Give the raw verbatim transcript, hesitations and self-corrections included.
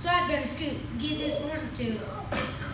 So I'd better scoot and get this one too.